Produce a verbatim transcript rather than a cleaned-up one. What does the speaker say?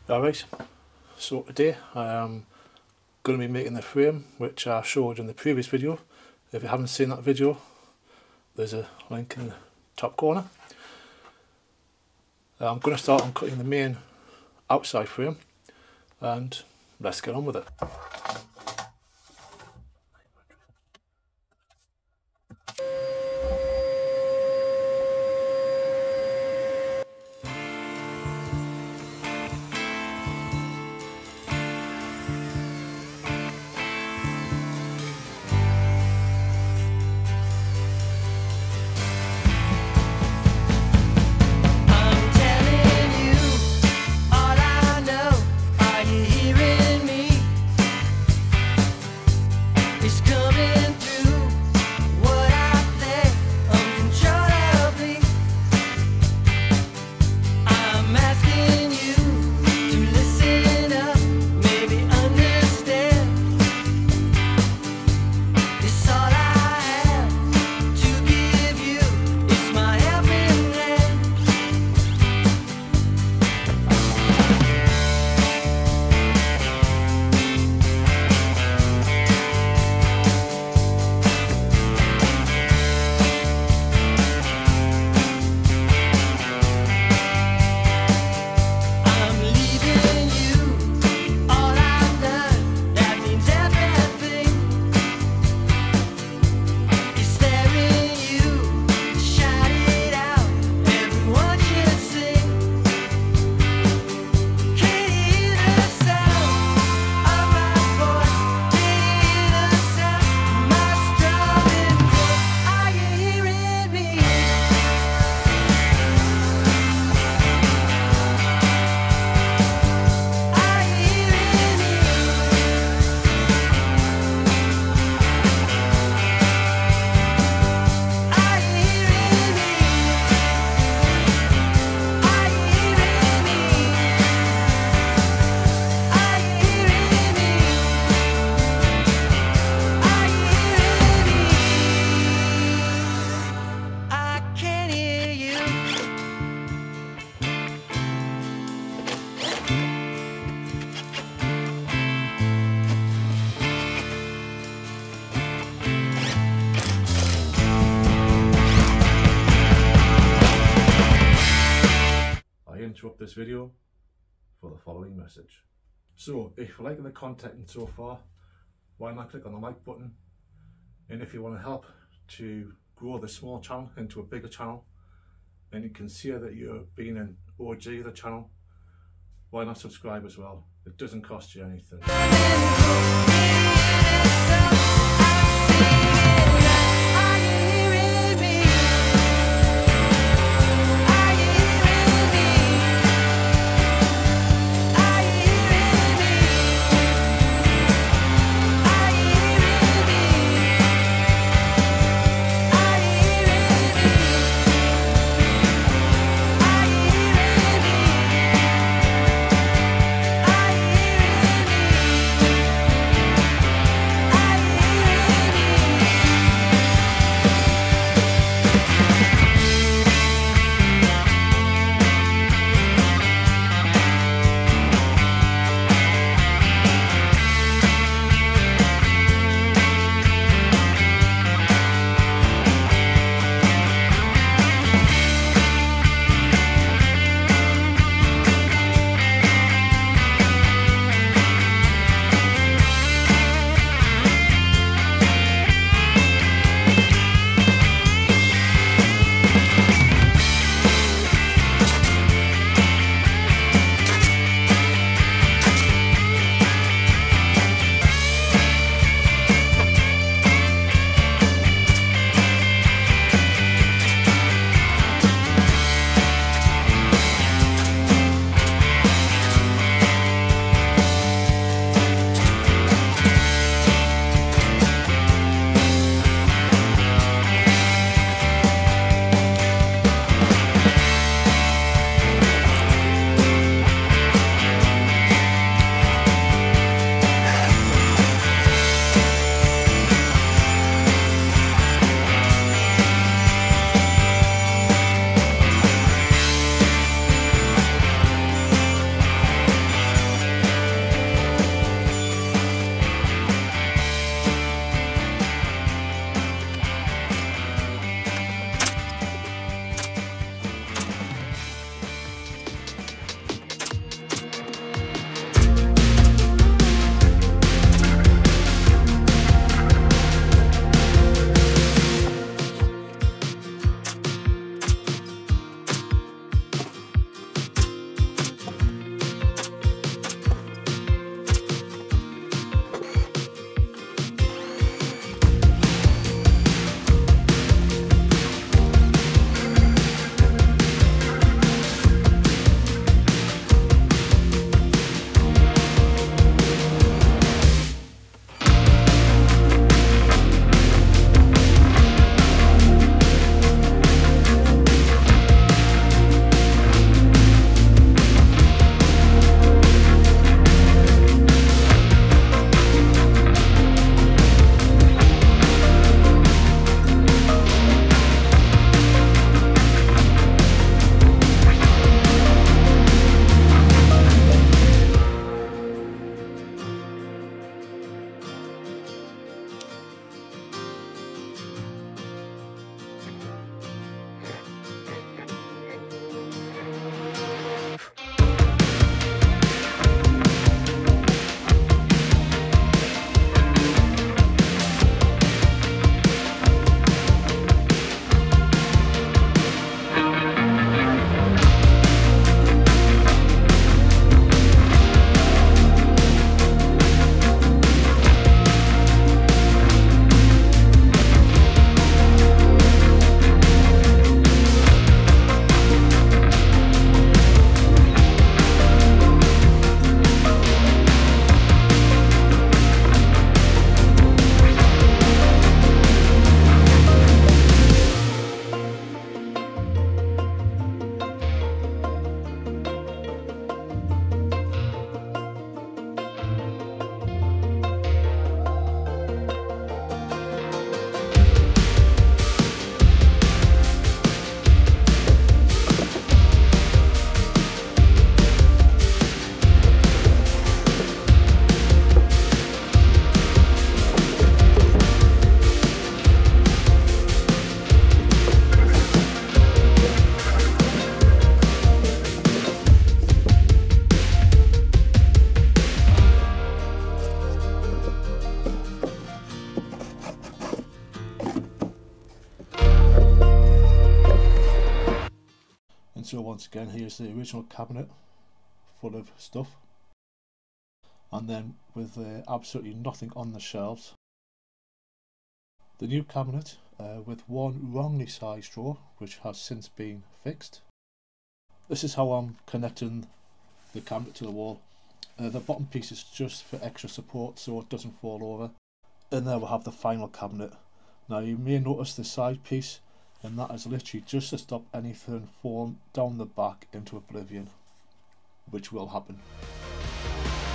Alright, so today I am going to be making the frame which I showed in the previous video. If you haven't seen that video, there's a link in the top corner. I'm going to start on cutting the main outside frame and let's get on with it. Interrupt this video for the following message. So if you're liking the content so far, why not click on the like button, and if you want to help to grow this small channel into a bigger channel and you can see that you're being an O G of the channel, why not subscribe as well? It doesn't cost you anything. I Again, here's the original cabinet full of stuff, and then with uh, absolutely nothing on the shelves. The new cabinet uh, with one wrongly sized drawer, which has since been fixed. This is how I'm connecting the cabinet to the wall. Uh, the bottom piece is just for extra support so it doesn't fall over. And there we'll have the final cabinet. Now you may notice the side piece, and that is literally just to stop anything falling down the back into oblivion, which will happen.